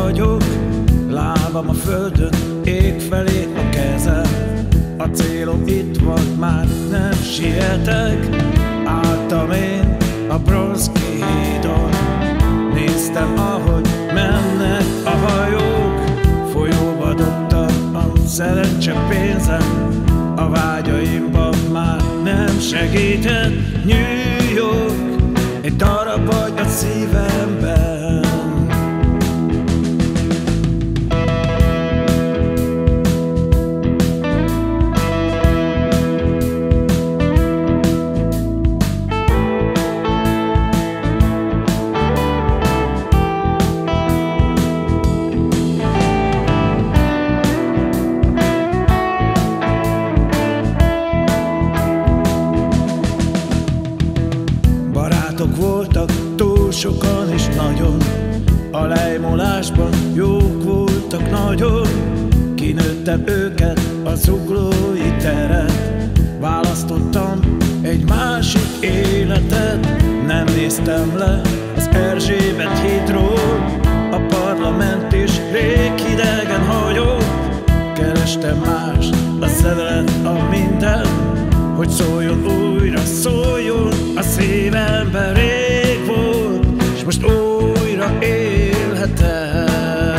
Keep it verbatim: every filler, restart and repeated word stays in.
vagyok, lábam a földön, ég felé a kezem. A célom itt van, már nem sietek. Álltam én a Bronszki hídon, néztem, ahogy mennek a hajók. Folyóba dobtam a szerencse pénzem, a vágyaimban már nem segített. New York, egy darab vagy a szívemben. Barátok voltak túl sokan és nagyon, a lejmolásban jók voltak nagyon. Kinőttem őket a zuglói teret, választottam egy másik életet. Nem néztem le az Erzsébet hídról, a parlament is rég hidegen hagyott. Kerestem más, a szerelet, a minden, hogy szóljon újra, szóljon a szívemben. Rég volt, és most újra élhetem.